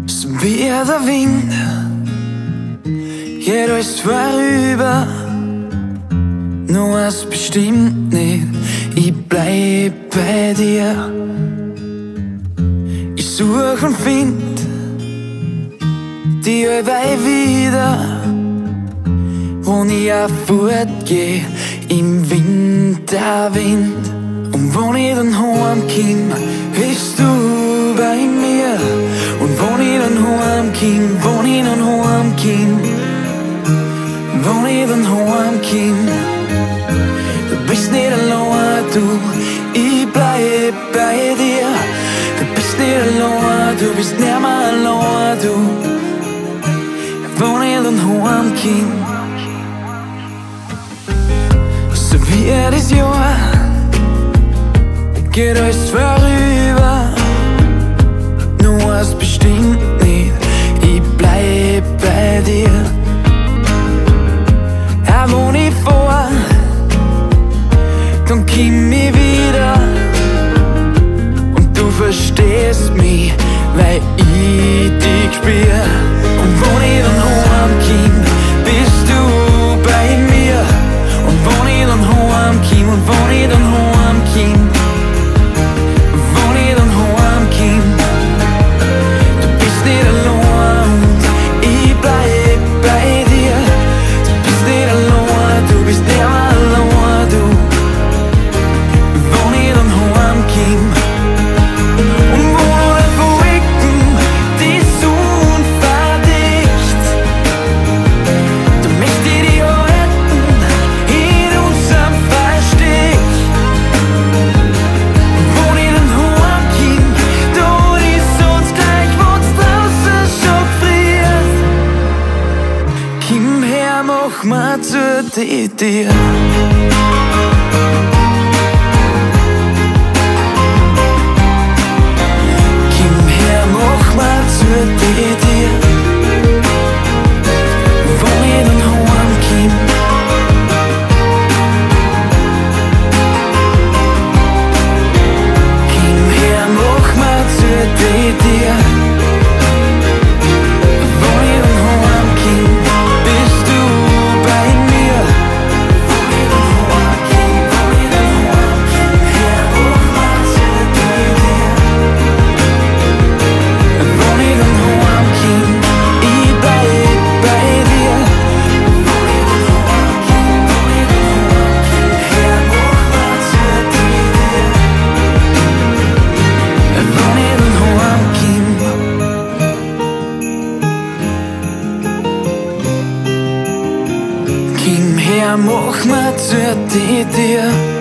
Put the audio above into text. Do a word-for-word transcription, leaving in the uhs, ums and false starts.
So wie der Wind geht alles vorüber, nur was bestimmt nicht, ich bleib bei dir. Ich such und find die allweil wieder, wo ich auch fortgeh im Winterwind. Und wenn ich dann heimkomm, bist du bei mir. Und wenn ich dann heimkomm, wenn ich dann heimkomm, wenn ich dann heimkomm, du bist nicht allein, du, ich bleib bei dir. Du bist nicht allein, du bist nicht mehr allein, du, wenn ich dann heimkomm. So wie jedes Jahr geht alles vorüber, nur was bestimmt nicht, ich bleib bei dir. Auch wenn ich vor, dann komm ich wieder und du verstehst mich, weil ich dich spür. Und wenn ich dann heimkomm, bist du bei mir. Und wenn ich dann heimkomm, und wenn ich dann heimkomm, wenn ich dann heimkomm, du bist nicht allein und ich bleib bei dir. Du bist nicht allein, du bist nicht mehr allein, du, wenn ich dann heimkomm. Und wo der Wolken die Sonne verdickt, da möchte ich dich halten in unserem Versteck. Wenn ich dann heimkomm, da ist uns gleich, wo's draußen schon friert. Komm her, mach mir zu dir. Komm her, mach mir zu dir. Wenn ich dann heimkomm, komm her, mach mir zu dir. Wenn ich dann heimkomm, bist du bei mir. Wenn ich dann heimkomm, wenn ich dann heimkomm, her, mach mir zu dir. Wenn ich dann heimkomm, ich bleib bei dir. Wenn ich dann heimkomm, wenn ich dann heimkomm, her, mach mir zu dir. Wenn ich dann heimkomm, komm her, mach mir zu dir.